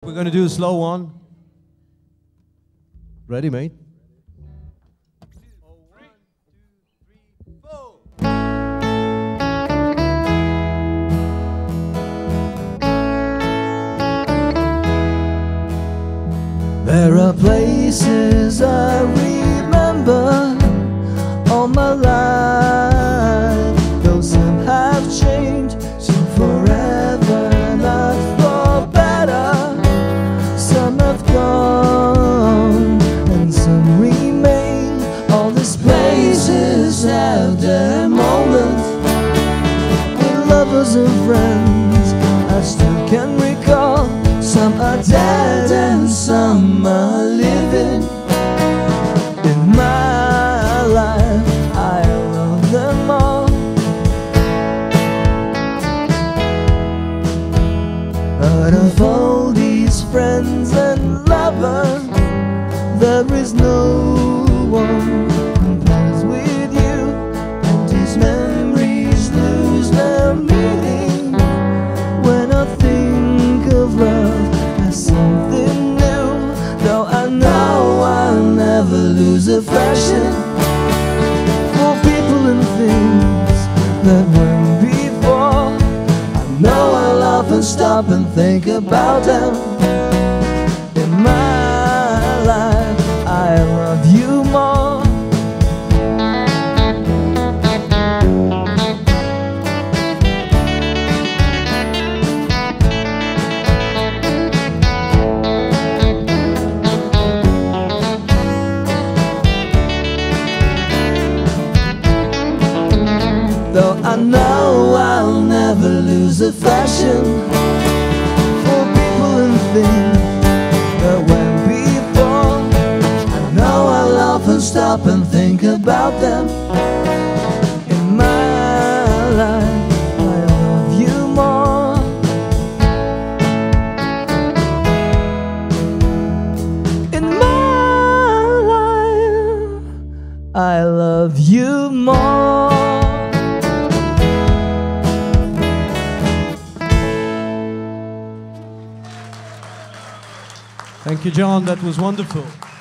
We're going to do a slow one. Ready, mate? There are places I remember all my life, though some have changed, some forever, not for better. Some have gone and some remain. All these places have their moments with lovers and friends I still can recall. Some are dead and some are living. In my life, I love them all. Out of all these friends and lovers, there is no one who compares with you. And these memories lose their meaning when I think of love as something new. Though I know I'll never lose affection for people and things that went before. I know I'll often stop and think about them. In my life, I love you more. Though I know I'll never lose affection for people and things that went before. I know I'll often stop and think about them. In my life, I love you more. In my life, I love you more. Thank you, John. That was wonderful.